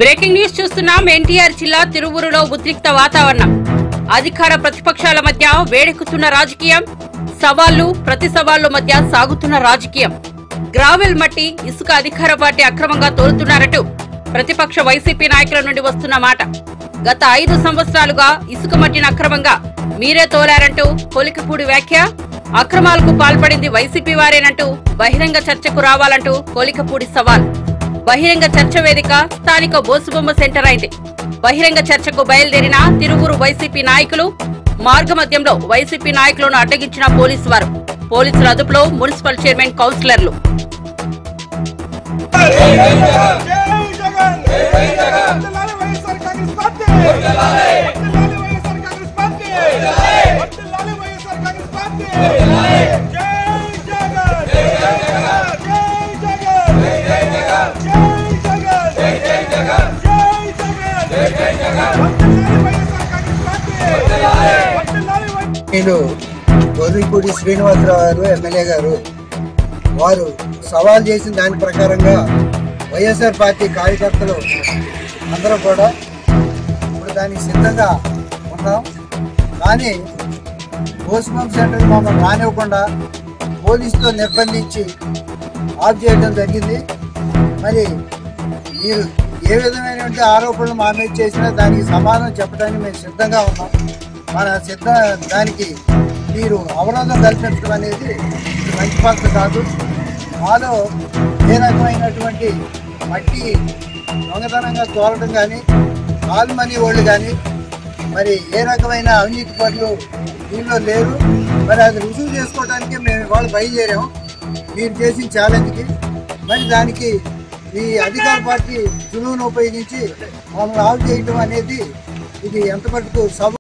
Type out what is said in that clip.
Breaking news చూస్తున్నాం. ఎన్టీఆర్ జిల్లా తిరువూరులో ఉద్రిక్త వాతావరణం. అధికార ప్రతిపక్షాల మధ్య వేడెక్కుతున్న రాజకీయం, సవాళ్లు ప్రతి సవాళ్ల మధ్య సాగుతున్న రాజకీయం. గ్రావెల్ మట్టి, ఇసుక అధికార పార్టీ అక్రమంగా తోలుతున్నారంటూ ప్రతిపక్ష వైసీపీ నాయకుల నుండి వస్తున్న మాట. గత 5 సంవత్సరాలుగా ఇసుక మట్టిని అక్రమంగా మీరే తోలారంటూ కోలికపూడి వ్యాఖ్య. అక్రమాలకు పాల్పడింది వైసీపీ వారేనంటూ బహిరంగ చర్చకు రావాలంటూ కోలికపూడి సవాల్. బహిరంగ చర్చ వేదిక స్థానిక బోసుబొమ్మ సెంటర్ అయింది. బహిరంగ చర్చకు బయలుదేరిన తిరువూరు వైసీపీ నాయకులు మార్గమధ్యంలో వైసీపీ నాయకులను అడ్డగించిన పోలీసు వారు. పోలీసుల అదుపులో మున్సిపల్ చైర్మన్, కౌన్సిలర్లు. నేను గోరిపూడి శ్రీనివాసరావు గారు, ఎమ్మెల్యే గారు, వారు సవాల్ చేసిన దాని ప్రకారంగా వైఎస్ఆర్ పార్టీ కార్యకర్తలు అందరూ కూడా ఇప్పుడు దానికి సిద్ధంగా ఉన్నాం. కానీ పోస్ట్మార్టం సెంటర్ మమ్మల్ని రానివ్వకుండా పోలీసుతో నిర్బంధించి ఆఫ్ చేయడం జరిగింది. మరి మీరు ఏ విధమైనటువంటి ఆరోపణలు మా మీద చేసినా దానికి సమాధానం చెప్పడానికి మేము సిద్ధంగా ఉన్నాం. దానికి మీరు అవరోధం కల్పించడం అనేది మంచి పద్ధతి కాదు. మాలో ఏ రకమైనటువంటి మట్టి దొంగతనంగా తోలడం కానీ, కాల్మనీ వాళ్ళు కానీ, మరి ఏ రకమైన అవినీతి పనులు దీనిలో లేరు. మరి అది రుజువు చేసుకోవడానికి మేము ఇవాళ బయలుదేరాము మీరు చేసిన ఛాలెంజ్కి. మరి దానికి ఈ అధికార పార్టీ చులువును ఉపయోగించి మమ్మల్ని ఆఫ్ చేయడం అనేది ఇది ఎంతవరకు